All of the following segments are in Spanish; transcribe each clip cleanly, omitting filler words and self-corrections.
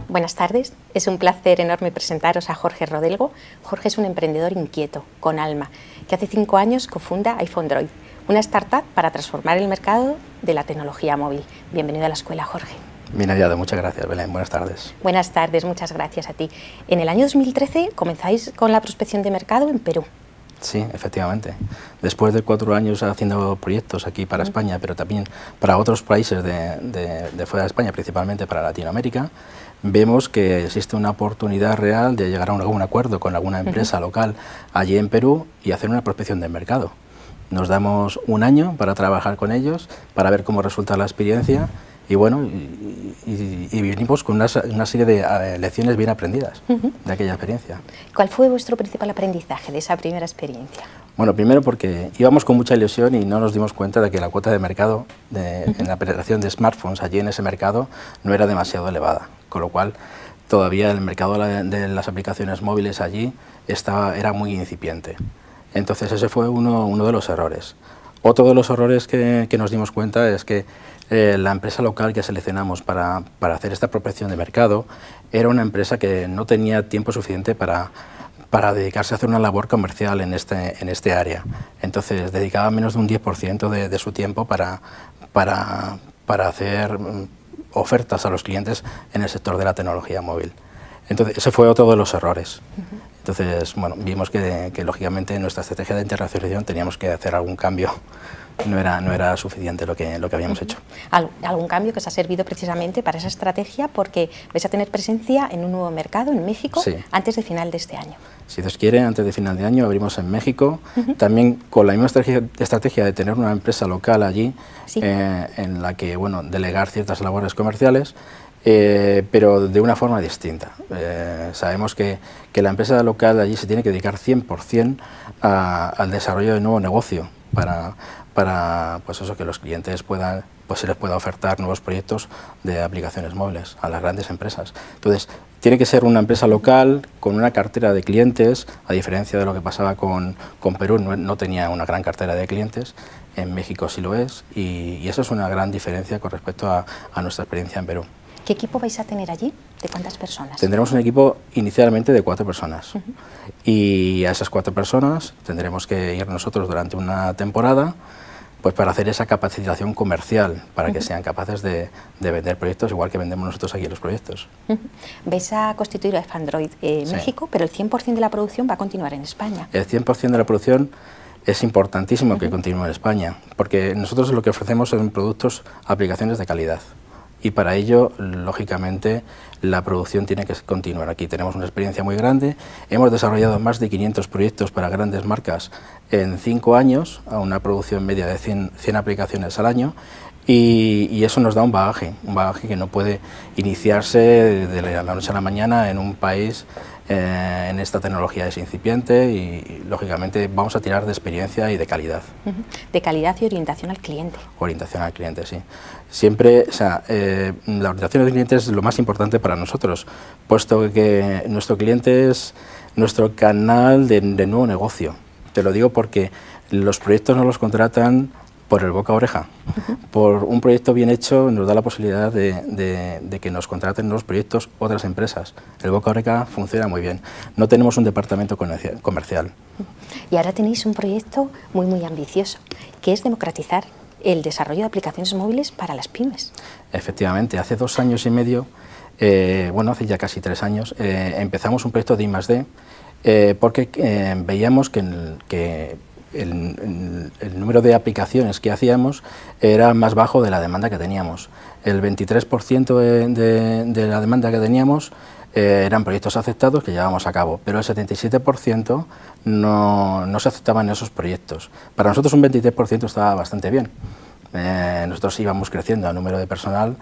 Buenas tardes, es un placer enorme presentaros a Jorge Rodelgo. Jorge es un emprendedor inquieto, con alma, que hace 5 años cofunda iPhone-Droid, una startup para transformar el mercado de la tecnología móvil. Bienvenido a la escuela, Jorge. Bien hallado, muchas gracias, Belén. Buenas tardes. Buenas tardes, muchas gracias a ti. En el año 2013 comenzáis con la prospección de mercado en Perú. Sí, efectivamente. Después de 4 años haciendo proyectos aquí para España, pero también para otros países de fuera de España, principalmente para Latinoamérica, vemos que existe una oportunidad real de llegar a algún acuerdo con alguna empresa local allí en Perú y hacer una prospección de mercado. Nos damos 1 año para trabajar con ellos, para ver cómo resulta la experiencia y bueno, y venimos con una serie de lecciones bien aprendidas de aquella experiencia. ¿Cuál fue vuestro principal aprendizaje de esa primera experiencia? Bueno, primero porque íbamos con mucha ilusión y no nos dimos cuenta de que la cuota de mercado en la penetración de smartphones allí en ese mercado no era demasiado elevada, con lo cual todavía el mercado de las aplicaciones móviles allí era muy incipiente. Entonces ese fue uno de los errores. Otro de los errores que nos dimos cuenta es que la empresa local que seleccionamos para hacer esta prospección de mercado era una empresa que no tenía tiempo suficiente para dedicarse a hacer una labor comercial en este área. Entonces dedicaba menos de un 10% de su tiempo para hacer ofertas a los clientes en el sector de la tecnología móvil. Entonces ese fue otro de los errores. Entonces, bueno, vimos que lógicamente en nuestra estrategia de internacionalización teníamos que hacer algún cambio. No era suficiente lo que habíamos hecho. ¿Algún cambio que os ha servido precisamente para esa estrategia? Porque vais a tener presencia en un nuevo mercado, en México, sí, antes de final de este año. Si Dios quiere, antes de final de año abrimos en México, también con la misma estrategia de tener una empresa local allí, sí, en la que, bueno, delegar ciertas labores comerciales, pero de una forma distinta. Sabemos que la empresa local allí se tiene que dedicar 100% al desarrollo de nuevo negocio para pues eso, que los clientes se les pueda ofertar nuevos proyectos de aplicaciones móviles a las grandes empresas. Entonces, tiene que ser una empresa local con una cartera de clientes, a diferencia de lo que pasaba con Perú, no tenía una gran cartera de clientes, en México sí lo es, y esa es una gran diferencia con respecto a nuestra experiencia en Perú. ¿Qué equipo vais a tener allí? ¿De cuántas personas? Tendremos un equipo inicialmente de 4 personas y a esas 4 personas tendremos que ir nosotros durante una temporada pues para hacer esa capacitación comercial, para que sean capaces de vender proyectos igual que vendemos nosotros aquí los proyectos. Vais a constituir iPhone-Droid en Sí. México, pero el 100% de la producción va a continuar en España. El 100% de la producción es importantísimo que continúe en España, porque nosotros lo que ofrecemos son productos, aplicaciones de calidad. Y para ello, lógicamente, la producción tiene que continuar aquí. Tenemos una experiencia muy grande, hemos desarrollado más de 500 proyectos para grandes marcas en 5 años, a una producción media de 100 aplicaciones al año, y eso nos da un bagaje que no puede iniciarse de la noche a la mañana en un país en esta tecnología es incipiente y lógicamente vamos a tirar de experiencia y de calidad. De calidad y orientación al cliente. Orientación al cliente, sí. Siempre, o sea, la orientación al cliente es lo más importante para nosotros, puesto que nuestro cliente es nuestro canal de nuevo negocio. Te lo digo porque los proyectos no los contratan por el boca a oreja. Por un proyecto bien hecho nos da la posibilidad de que nos contraten nuevos proyectos otras empresas. El boca a oreja funciona muy bien. No tenemos un departamento comercial. Y ahora tenéis un proyecto muy ambicioso, que es democratizar el desarrollo de aplicaciones móviles para las pymes. Efectivamente, hace 2 años y medio, bueno, hace ya casi 3 años, empezamos un proyecto de I+D porque veíamos que el número de aplicaciones que hacíamos era más bajo de la demanda que teníamos. El 23% de la demanda que teníamos eran proyectos aceptados que llevábamos a cabo, pero el 77% no se aceptaban esos proyectos. Para nosotros un 23% estaba bastante bien. Nosotros íbamos creciendo a número de personal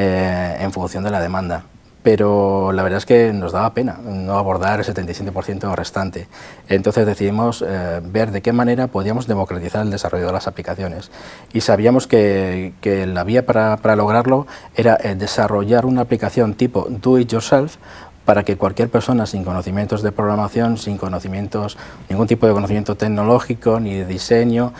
en función de la demanda. Pero la verdad es que nos daba pena no abordar el 77% restante. Entonces decidimos ver de qué manera podíamos democratizar el desarrollo de las aplicaciones. Y sabíamos que la vía para lograrlo era desarrollar una aplicación tipo do it yourself para que cualquier persona sin conocimientos de programación, sin conocimientos, ningún tipo de conocimiento tecnológico ni de diseño,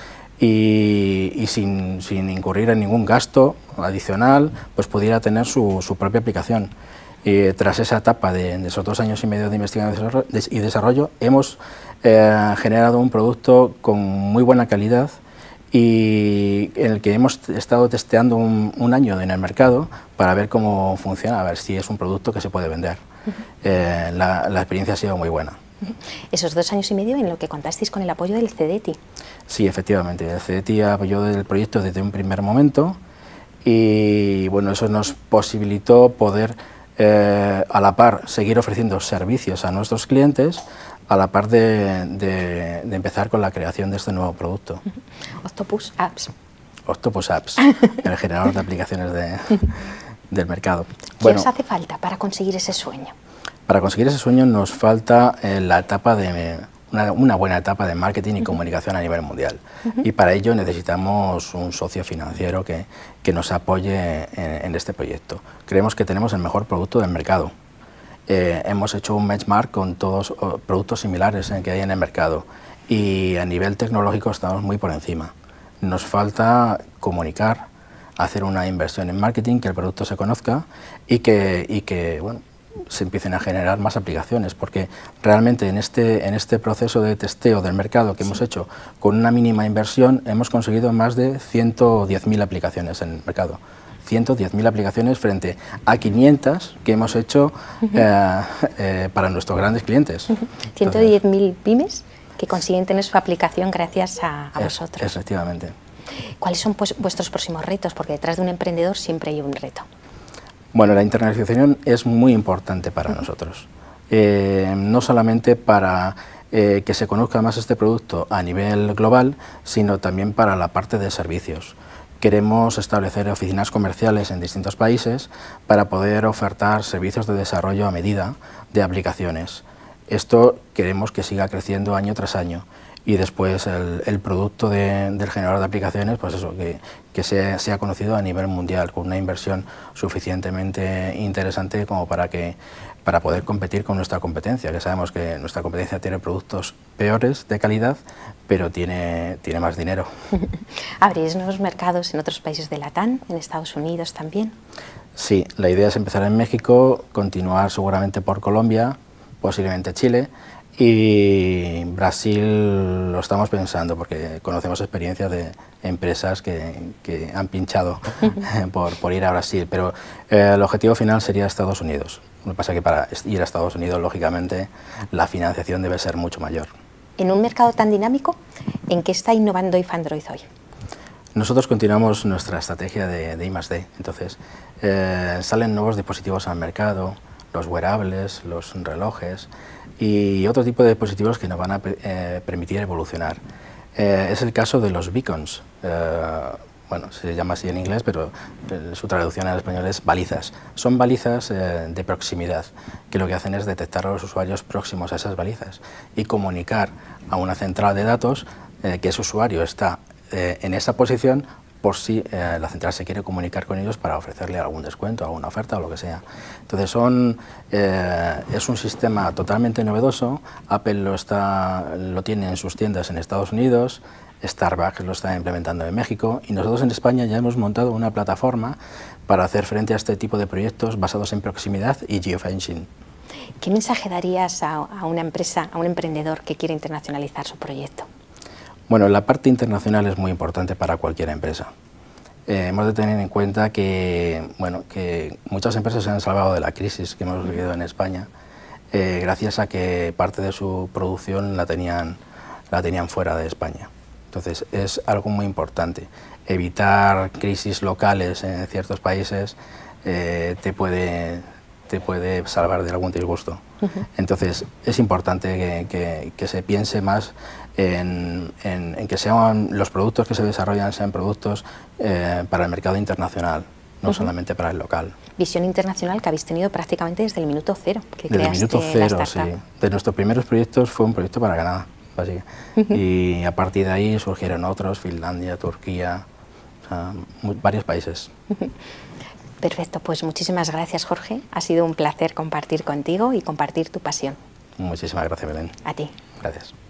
y sin incurrir en ningún gasto adicional, pues pudiera tener su propia aplicación. Y tras esa etapa de esos 2 años y medio de investigación y desarrollo, hemos generado un producto con muy buena calidad y en el que hemos estado testeando un año en el mercado para ver cómo funciona, a ver si es un producto que se puede vender. La experiencia ha sido muy buena. Esos 2 años y medio en lo que contasteis con el apoyo del CDTI. Sí, efectivamente, el CDTI apoyó el proyecto desde un primer momento y bueno, eso nos posibilitó poder a la par seguir ofreciendo servicios a nuestros clientes a la par de empezar con la creación de este nuevo producto. Octopus Apps. Octopus Apps, el generador de aplicaciones del mercado. ¿Qué os hace falta para conseguir ese sueño? Para conseguir ese sueño nos falta la etapa de una buena etapa de marketing y comunicación a nivel mundial. Y para ello necesitamos un socio financiero que nos apoye en este proyecto. Creemos que tenemos el mejor producto del mercado. Hemos hecho un benchmark con todos productos similares que hay en el mercado y a nivel tecnológico estamos muy por encima. Nos falta comunicar, hacer una inversión en marketing, que el producto se conozca y que bueno, se empiecen a generar más aplicaciones, porque realmente en este proceso de testeo del mercado que hemos hecho con una mínima inversión hemos conseguido más de 110.000 aplicaciones en el mercado. 110.000 aplicaciones frente a 500 que hemos hecho para nuestros grandes clientes. 110.000 pymes que consiguen tener su aplicación gracias a vosotros. Efectivamente. ¿Cuáles son pues, vuestros próximos retos? Porque detrás de un emprendedor siempre hay un reto. Bueno, la internacionalización es muy importante para nosotros. No solamente para que se conozca más este producto a nivel global, sino también para la parte de servicios. Queremos establecer oficinas comerciales en distintos países para poder ofertar servicios de desarrollo a medida de aplicaciones. Esto queremos que siga creciendo año tras año y después el producto del generador de aplicaciones, pues eso, que sea conocido a nivel mundial con una inversión suficientemente interesante como para poder competir con nuestra competencia, que sabemos que nuestra competencia tiene productos peores de calidad, pero tiene más dinero. ¿Abrís nuevos mercados en otros países de Latam, en Estados Unidos también? Sí, la idea es empezar en México, continuar seguramente por Colombia, posiblemente Chile, y Brasil lo estamos pensando porque conocemos experiencias de empresas que han pinchado por ir a Brasil, pero el objetivo final sería Estados Unidos. Lo que pasa es que para ir a Estados Unidos, lógicamente, la financiación debe ser mucho mayor. En un mercado tan dinámico, ¿en qué está innovando Ifandroid hoy? Nosotros continuamos nuestra estrategia de I+D. Entonces, salen nuevos dispositivos al mercado, los wearables, los relojes y otro tipo de dispositivos que nos van a permitir evolucionar. Es el caso de los beacons. Bueno, se llama así en inglés, pero su traducción al español es balizas. Son balizas de proximidad, que lo que hacen es detectar a los usuarios próximos a esas balizas y comunicar a una central de datos que ese usuario está en esa posición por si la central se quiere comunicar con ellos para ofrecerle algún descuento, alguna oferta o lo que sea. Entonces es un sistema totalmente novedoso. Apple lo tiene en sus tiendas en Estados Unidos, Starbucks lo está implementando en México y nosotros en España ya hemos montado una plataforma para hacer frente a este tipo de proyectos basados en proximidad y geofencing. ¿Qué mensaje darías a una empresa, a un emprendedor que quiere internacionalizar su proyecto? Bueno, la parte internacional es muy importante para cualquier empresa. Hemos de tener en cuenta que muchas empresas se han salvado de la crisis que hemos vivido en España gracias a que parte de su producción la tenían fuera de España. Entonces es algo muy importante. Evitar crisis locales en ciertos países te puede salvar de algún disgusto. Entonces es importante que se piense más en que sean los productos que se desarrollan sean productos para el mercado internacional, no solamente para el local. Visión internacional que habéis tenido prácticamente desde el minuto cero. Desde el minuto cero, sí. De nuestros primeros proyectos fue un proyecto para Canadá, básicamente. Y a partir de ahí surgieron otros, Finlandia, Turquía, o sea, varios países. Perfecto, pues muchísimas gracias, Jorge. Ha sido un placer compartir contigo y compartir tu pasión. Muchísimas gracias, Belén. A ti. Gracias.